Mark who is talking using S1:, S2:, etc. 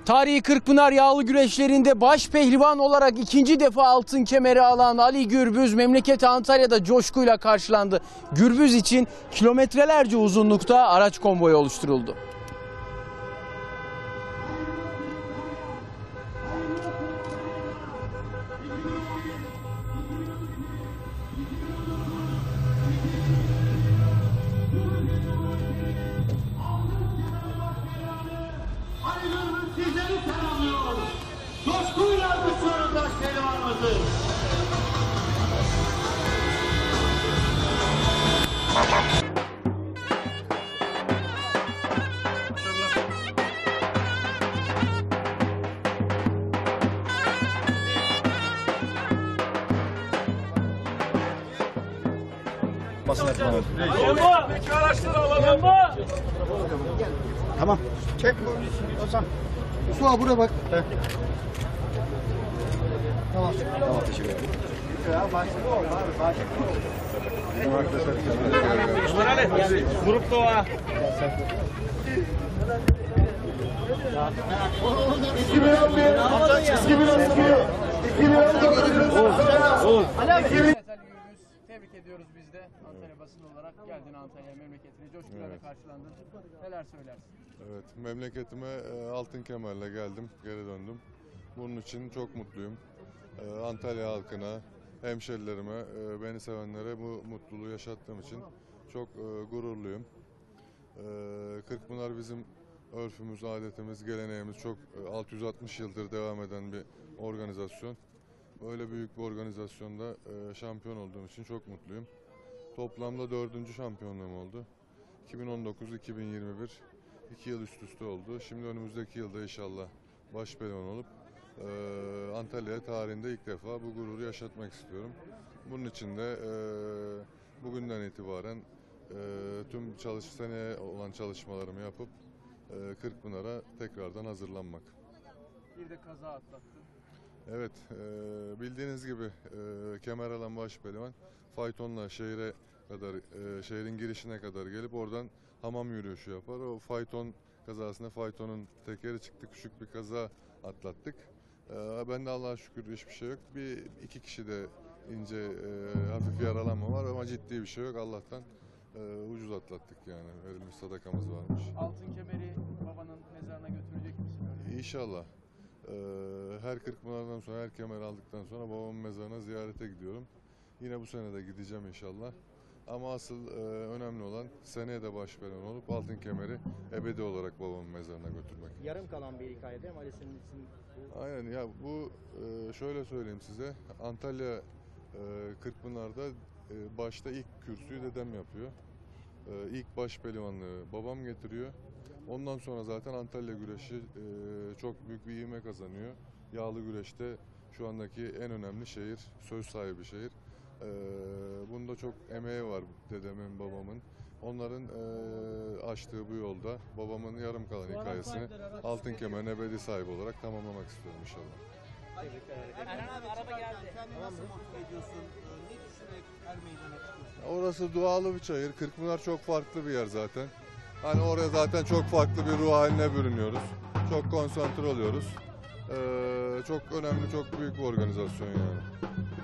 S1: Tarihi Kırkpınar yağlı güreşlerinde baş pehlivan olarak ikinci defa altın kemeri alan Ali Gürbüz memleketi Antalya'da coşkuyla karşılandı. Gürbüz için kilometrelerce uzunlukta araç konvoyu oluşturuldu.
S2: Sizleri selamlıyor. Coşkuyla alkışlıyoruz baş pehlivanımızı.
S3: Basın etmem.
S2: Peki araçları alalım.
S3: Tamam. Çek bu. Ozan. Su buraya bak. Tamam. Tamam, teşekkür ederim.
S1: Grup doğa. 2011. Tebrik ediyoruz biz de Antalya basını olarak. Geldin Antalya'ya, memleketine coşkularla karşılandın. Neler söylersin?
S4: Evet, memleketime altın kemerle geldim, geri döndüm. Bunun için çok mutluyum. Antalya halkına, hemşerilerime, beni sevenlere bu mutluluğu yaşattığım için çok gururluyum. Kırkpınar bizim örfümüz, adetimiz, geleneğimiz, çok 660 yıldır devam eden bir organizasyon. Böyle büyük bir organizasyonda şampiyon olduğum için çok mutluyum. Toplamda 4. şampiyonluğum oldu. 2019-2021, 2 yıl üst üste oldu. Şimdi önümüzdeki yılda inşallah baş pehlivan olup Antalya tarihinde ilk defa bu gururu yaşatmak istiyorum. Bunun için de bugünden itibaren tüm seneye olan çalışmalarımı yapıp Kırkpınar'a tekrardan hazırlanmak.
S1: Bir de kaza atlattın.
S4: Evet, bildiğiniz gibi kemer alan baş pehlivan faytonla şehre kadar, şehrin girişine kadar gelip oradan hamam yürüyüşü yapar. O fayton kazasında faytonun tekeri çıktı, küçük bir kaza atlattık. Ben de Allah'a şükür hiçbir şey yok. İki kişi de ince hafif yaralanma var ama ciddi bir şey yok. Allah'tan ucuz atlattık yani. Verilmiş sadakamız varmış.
S1: Altın kemeri babanın mezarına götürecek misin?
S4: İnşallah. Her Kırkpınar'dan sonra, her kemer aldıktan sonra babamın mezarına ziyarete gidiyorum. Yine bu sene de gideceğim inşallah. Ama asıl önemli olan seneye de baş pehlivan olup altın kemeri ebedi olarak babamın mezarına götürmek.
S3: Yarım kalan bir hikaye değil mi? Ali senin için bu...
S4: Aynen ya, bu şöyle söyleyeyim size. Antalya Kırkpınar'da başta ilk kürsüyü dedem yapıyor. İlk baş pehlivanlığı babam getiriyor. Ondan sonra zaten Antalya güreşi çok büyük bir ivme kazanıyor. Yağlı güreşte şu andaki en önemli şehir, söz sahibi şehir. Bunda çok emeği var dedemin, babamın. Onların açtığı bu yolda babamın yarım kalan hikayesini altın kemerin ebedi sahibi olarak tamamlamak istiyorum inşallah.
S1: Erhan abi araba geldi.
S5: Kendini nasıl motive ediyorsun? Ne düşünerek her meydana çıkıyorsun?
S4: Orası doğalı bir çayır. Kırkpınar çok farklı bir yer zaten. Hani oraya zaten çok farklı bir ruh haline bürünüyoruz. Çok konsantre oluyoruz. Çok önemli, çok büyük bir organizasyon yani.